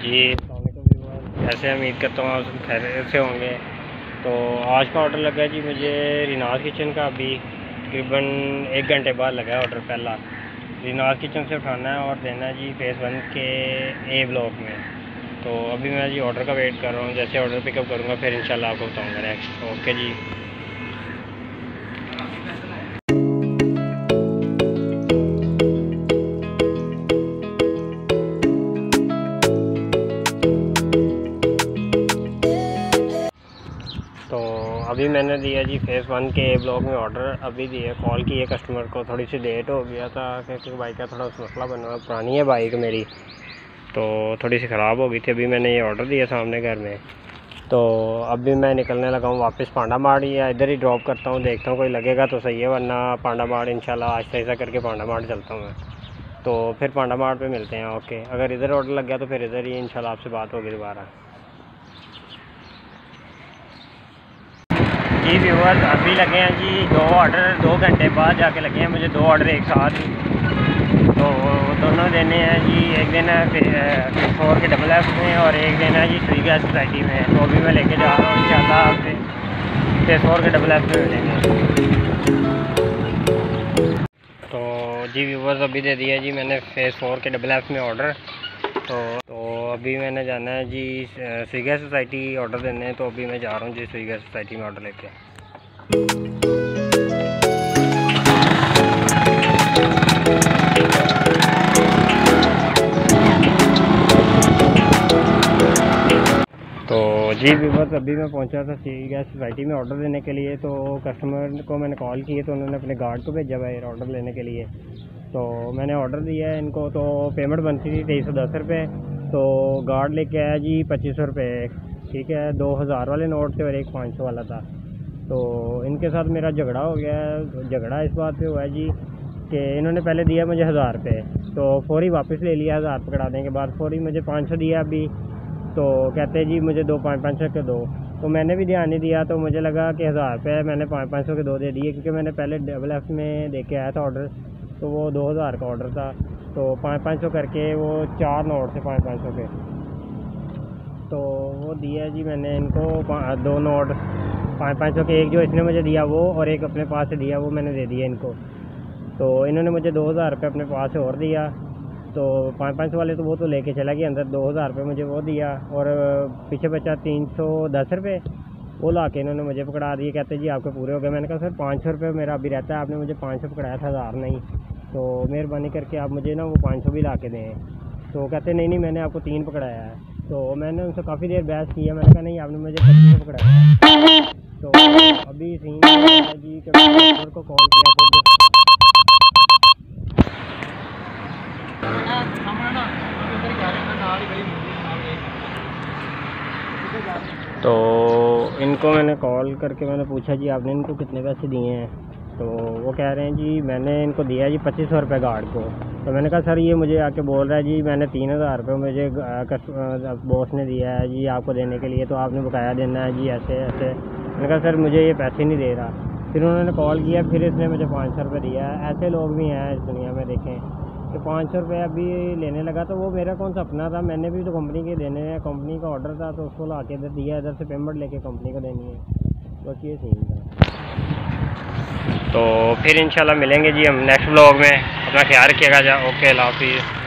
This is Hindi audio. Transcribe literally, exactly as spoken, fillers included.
जी अस्सलाम, ऐसे उम्मीद करता हूँ आप सब खैरियत से होंगे। तो आज का ऑर्डर लगा जी मुझे रिनाज किचन का। अभी तकरीबन एक घंटे बाद लगा है ऑर्डर। पहला रिनाज किचन से उठाना है और देना है जी फेस वन के ए ब्लॉक में। तो अभी मैं जी ऑर्डर का वेट कर रहा हूँ। जैसे ऑर्डर पिकअप करूँगा फिर इंशाल्लाह आपको बताऊँगा नेक्स्ट। ओके जी। तो अभी मैंने दिया जी फेज़ वन के ए ब्लॉक में ऑर्डर। अभी दिया, कॉल की है कस्टमर को। थोड़ी सी लेट हो गया था क्योंकि बाइक का थोड़ा मसला बना हुआ। पुरानी है बाइक मेरी, तो थोड़ी सी ख़राब हो गई थी। अभी मैंने ये ऑर्डर दिया सामने घर में। तो अभी मैं निकलने लगा हूँ वापस पांडा मार्ट, या इधर ही ड्रॉप करता हूँ। देखता हूँ कोई लगेगा तो सही है, वरना पांडा मार्ट इंशाल्लाह आहिस्ता आहिस्ता करके पांडा मार्ट चलता हूँ मैं। तो फिर पांडा मार्ट पे मिलते हैं। ओके, अगर इधर ऑर्डर लग गया तो फिर इधर ही इंशाल्लाह आपसे बात होगी दोबारा। जी व्यूअर्स, अभी लगे हैं जी दो ऑर्डर, दो घंटे बाद जाके लगे हैं मुझे दो ऑर्डर एक साथ। तो दोनों देने हैं जी। एक दिन है फोर के डबल एफ में और एक दिन है जी श्री गैस सोसाइटी में। तो अभी मैं लेके जा रहा हूँ इंशाल्लाह फेस फोर के डबल एफ में मिलेंगे। तो जी व्यूअर्स, अभी दे दिया जी मैंने फेस फोर के डबल एफ में ऑर्डर। तो तो अभी मैंने जाना है जी श्री गैस सोसाइटी ऑर्डर देने। तो अभी मैं जा रहा हूँ जी श्री गैस सोसाइटी में ऑर्डर लेके। तो जी व्यूअर्स, अभी मैं पहुंचा था श्री गैस सोसाइटी में ऑर्डर देने के लिए। तो कस्टमर को मैंने कॉल की है, तो उन्होंने अपने गार्ड को भेजा है ऑर्डर लेने के लिए। तो मैंने ऑर्डर दिया है इनको। तो पेमेंट बनती थी तेईस सौ दस रुपये। तो गार्ड लेके आया जी पच्चीस सौ रुपये। ठीक है, दो हज़ार वाले नोट थे और एक पाँच सौ वाला था। तो इनके साथ मेरा झगड़ा हो गया है। झगड़ा इस बात पे हुआ है जी कि इन्होंने पहले दिया मुझे हज़ार रुपये, तो फौरी वापस ले लिया हज़ार पकड़ाने के बाद। फौरी मुझे पाँच सौ दिया अभी। तो कहते हैं जी मुझे दो पाँच पाँच सौ के दो। तो मैंने भी ध्यान नहीं दिया। तो मुझे लगा कि हज़ार रुपये मैंने पाँच पाँच सौ के दो दे दिए, क्योंकि मैंने पहले डबल एफ में दे के आया था ऑर्डर। तो वो दो हज़ार का ऑर्डर था। तो पाँच पाँच सौ करके वो चार नोट थे पाँच पाँच सौ के। तो वो दिया जी मैंने इनको दो नोट पाँच पाँच सौ के। एक जो इसने मुझे दिया वो, और एक अपने पास से दिया वो मैंने दे दिया इनको। तो इन्होंने मुझे दो हज़ार रुपये अपने पास से और दिया। तो पाँच पाँच सौ वाले तो वो तो लेके चला गया अंदर। दो हज़ार रुपये मुझे वो दिया, और पीछे बचा तीन सौ दस रुपये। वो ला के इन्होंने मुझे पकड़ा दिए। कहते जी आपके पूरे हो गए। मैंने कहा सर पाँच सौ रुपये मेरा अभी रहता है, आपने मुझे पाँच सौ पकड़ाया था, हज़ार नहीं। तो मेहरबानी करके आप मुझे ना वो पाँच सौ भी ला के दें। तो कहते नहीं नहीं मैंने आपको तीन पकड़ाया है। तो मैंने उनसे काफ़ी देर बहस किया। मैंने कहा नहीं आपने मुझे पच्चीस सौ पकड़ाया है। तो अभी सीन जी कस्टमर को कॉल किया खुद। तो इनको मैंने कॉल करके मैंने पूछा जी आपने इनको कितने पैसे दिए हैं। तो वो कह रहे हैं जी मैंने इनको दिया जी पच्चीस सौ रुपये गार्ड को। तो मैंने कहा सर ये मुझे आके बोल रहा है जी मैंने तीन हज़ार रुपये मुझे बॉस ने दिया है जी आपको देने के लिए, तो आपने बकाया देना है जी ऐसे ऐसे। मैंने कहा सर मुझे ये पैसे नहीं दे रहा। फिर उन्होंने कॉल किया, फिर इसने मुझे पाँच सौ रुपये दिया है। ऐसे लोग भी हैं इस दुनिया में, देखें कि पाँच सौ रुपये अभी लेने लगा। तो वो मेरा कौन सा अपना था, मैंने भी तो कंपनी के देने हैं। कंपनी का ऑर्डर था तो उसको ला के इधर दिया, इधर से पेमेंट लेके कंपनी को देनी है। बस ये सीन था। तो फिर इंशाल्लाह मिलेंगे जी हम नेक्स्ट व्लॉग में। अपना ख्याल रखिएगा। जा ओके, अल्लाह हाफिज़।